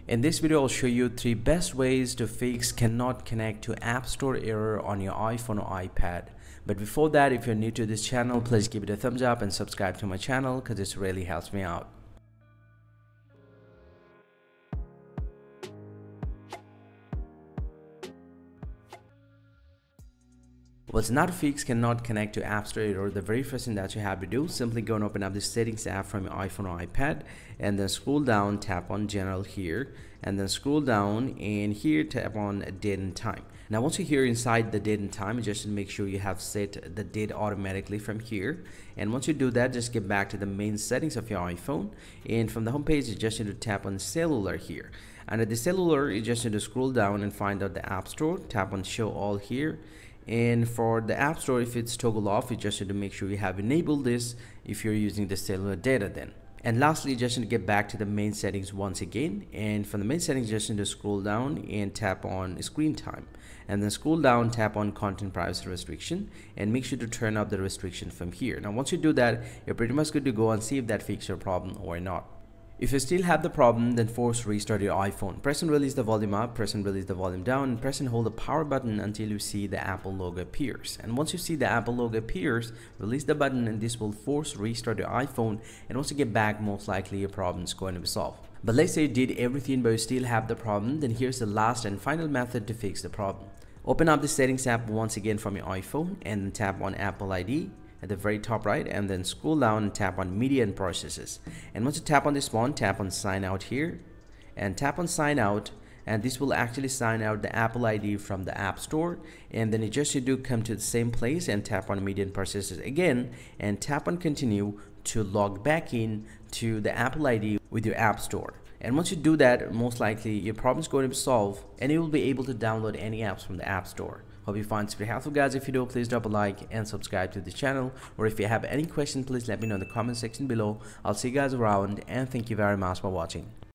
In this video, I'll show you 3 best ways to fix cannot connect to App Store error on your iPhone or iPad. But before that, if you're new to this channel, please give it a thumbs up and subscribe to my channel because this really helps me out. What's not fixed cannot connect to App Store error. The very first thing that you have to do, simply go and open up the settings app from your iPhone or iPad, and then scroll down, tap on general here, and then scroll down and here tap on date and time. Now once you're here inside the date and time, just make sure you have set the date automatically from here. And once you do that, just get back to the main settings of your iPhone, and from the home page you just need to tap on cellular here. Under the cellular, you just need to scroll down and find out the App Store, tap on show all here. And for the App Store, if it's toggle off, you just need to make sure you have enabled this if you're using the cellular data then. And lastly, you just need to get back to the main settings once again, and from the main settings you just need to scroll down and tap on screen time, and then scroll down, tap on content privacy restriction, and make sure to turn up the restriction from here. Now once you do that, you're pretty much good to go and see if that fixes your problem or not. If you still have the problem, then force restart your iPhone. Press and release the volume up, press and release the volume down, and press and hold the power button until you see the Apple logo appears. And once you see the Apple logo appears, release the button and this will force restart your iPhone, and once you get back, most likely your problem is going to be solved. But let's say you did everything but you still have the problem, then here's the last and final method to fix the problem. Open up the settings app once again from your iPhone and then tap on Apple ID at the very top right, and then scroll down and tap on media and processes. And once you tap on this one, tap on sign out here and tap on sign out, and this will actually sign out the Apple ID from the App Store. And then you just need to come to the same place and tap on media and processes again and tap on continue to log back in to the Apple ID with your App Store. And once you do that, most likely your problem is going to be solved and you will be able to download any apps from the App Store. Hope you find this very helpful, guys. If you do, please drop a like and subscribe to the channel. Or if you have any questions, please let me know in the comment section below. I'll see you guys around, and thank you very much for watching.